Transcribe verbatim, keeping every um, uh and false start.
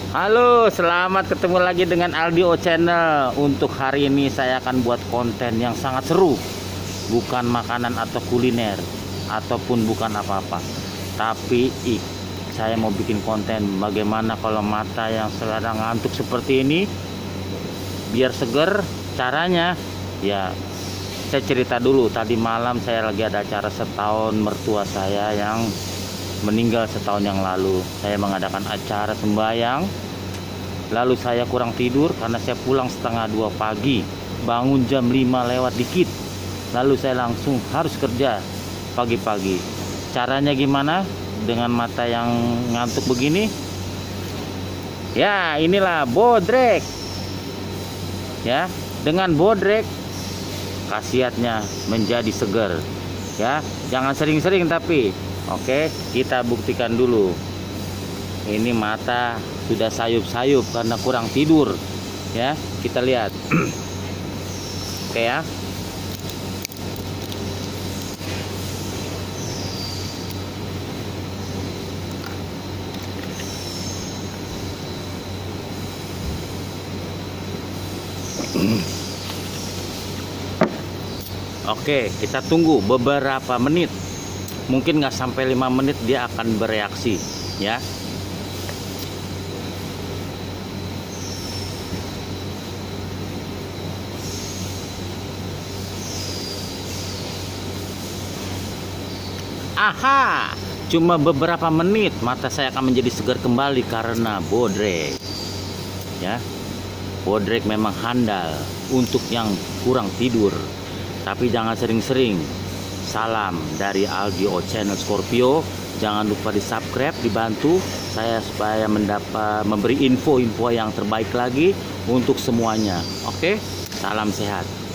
Halo, selamat ketemu lagi dengan Aldio Channel. Untuk hari ini saya akan buat konten yang sangat seru. Bukan makanan atau kuliner, ataupun bukan apa-apa. Tapi ih, saya mau bikin konten bagaimana kalau mata yang sedang ngantuk seperti ini biar seger. Caranya ya, saya cerita dulu. Tadi malam saya lagi ada acara setahun mertua saya yang meninggal setahun yang lalu. Saya mengadakan acara sembahyang, lalu saya kurang tidur karena saya pulang setengah dua pagi, bangun jam lima lewat dikit, lalu saya langsung harus kerja pagi-pagi. Caranya gimana dengan mata yang ngantuk begini? Ya, inilah bodrek. Ya, dengan bodrek khasiatnya menjadi seger. Ya, jangan sering-sering tapi oke, kita buktikan dulu. Ini mata sudah sayup-sayup karena kurang tidur. Ya, kita lihat. Oke ya. Oke, kita tunggu beberapa menit. Mungkin nggak sampai lima menit dia akan bereaksi, ya. Aha, cuma beberapa menit mata saya akan menjadi segar kembali karena bodrek. Ya, bodrek memang handal untuk yang kurang tidur, tapi jangan sering-sering. Salam dari Aldio Channel Scorpio. Jangan lupa di subscribe, dibantu saya supaya mendapat memberi info-info yang terbaik lagi untuk semuanya. Oke, salam sehat.